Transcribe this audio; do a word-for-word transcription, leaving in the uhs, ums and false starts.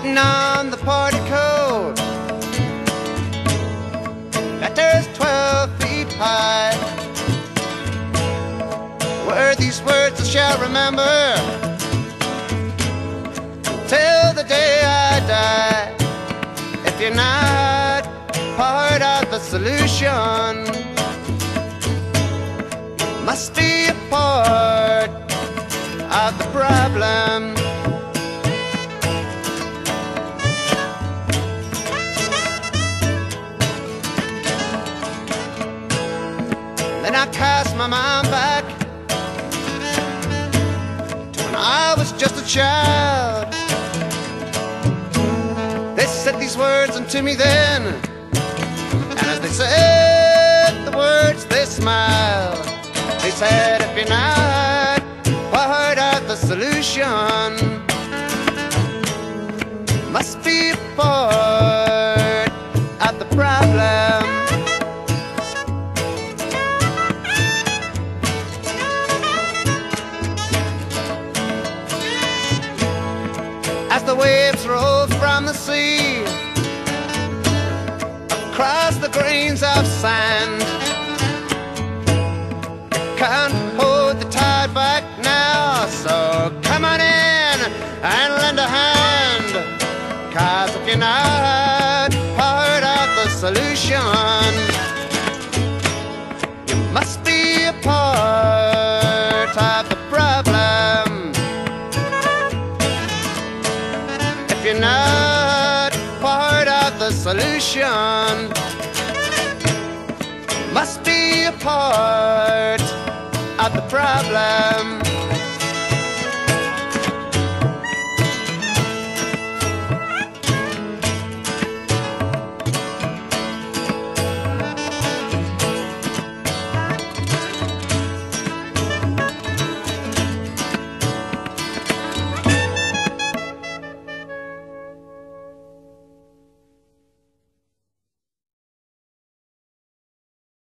written on the party code, letters twelve feet high, were these words I shall remember till the day I die. If you're not part of the solution, you must be a part of the problem. Then I cast my mind back to when I was just a child. They said these words unto me then, and as they said the words they smiled. They said, if you're not part of the solution, you must be a part of the problem. As the waves rolled from the sea across the grains of sand, you can't hold the tide back now, so come on in and lend a hand. 'Cause if you're not part of the solution, you must be a part of the problem. If you're not part of the solution, must be a part of the problem.